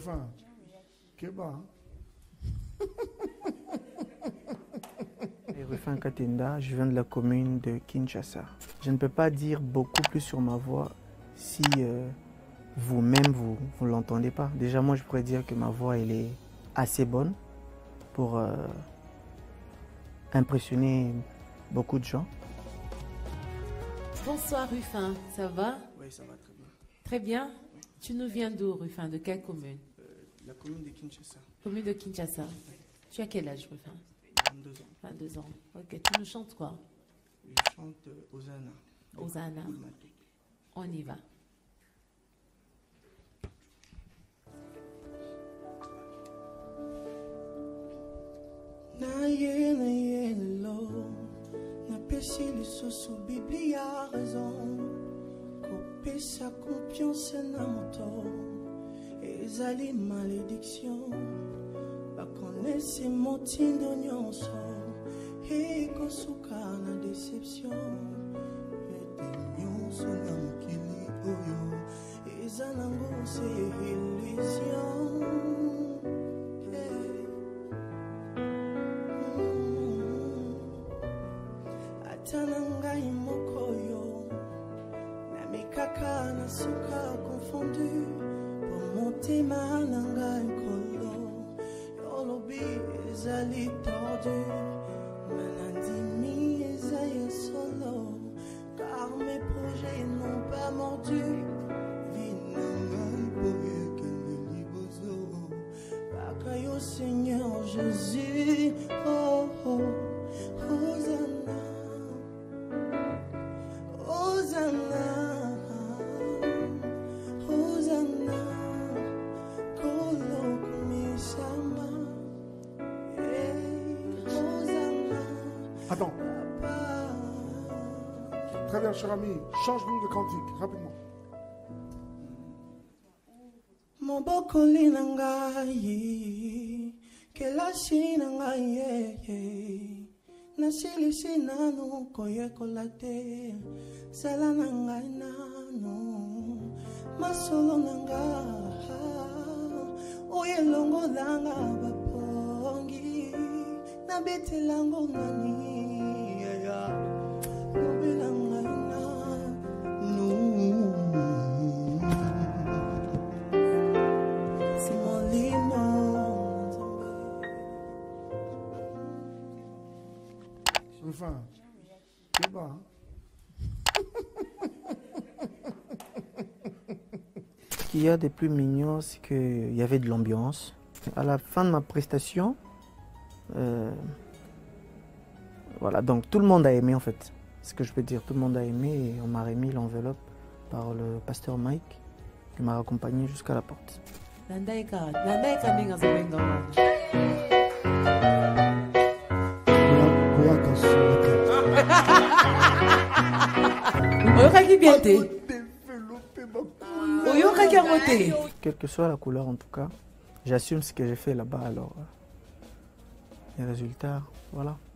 Rufin, Keba. Rufin Katenda, je viens de la commune de Kinshasa. Je ne peux pas dire beaucoup plus sur ma voix si vous-même vous l'entendez pas. Déjà moi je pourrais dire que ma voix elle est assez bonne pour impressionner beaucoup de gens. Bonsoir Rufin, ça va? Oui, ça va très bien. Très bien. Tu nous viens d'où Rufin? De quelle commune? La commune de Kinshasa. Commune de Kinshasa. Tu as quel âge Rufin? 22 ans. 22 ans. Ok, tu nous chantes quoi? Je chante Hosanna. Hosanna. On y va. Napesi lisusu Biblia raison kopesa confiance na moto ezali malédiction bakonesi motindo nyonso ekosuka na déception ete nyonso na mokili oyo eza nango se illusion. Tanangai mokoyo na mikaka na suka confondu pour monter ma nangai kolo yolobi ezali tordu manandimi ezaya solo car mes projets n'ont pas mordu vinangai boye kende libozo bakayo Seigneur Jésus oh oh Hosanna. Attends. Très bien, cher ami. Change-nous de cantique, rapidement. Mobokoli nangai, kelasi nangai, nasilisi nanu koyekola te, sala nangai nanu, masolo nangai, oyelongo langa bapongi, nabete lango nani, ya, nobelanga nanu. Rufin, Keba. Ce qu'il y a de plus mignon, c'est qu'il y avait de l'ambiance. À la fin de ma prestation, voilà, donc tout le monde a aimé en fait. Ce que je peux dire, tout le monde a aimé et on m'a remis l'enveloppe par le pasteur Mike qui m'a accompagné jusqu'à la porte. Quelle que soit la couleur en tout cas, j'assume ce que j'ai fait là-bas alors. Les résultats, voilà.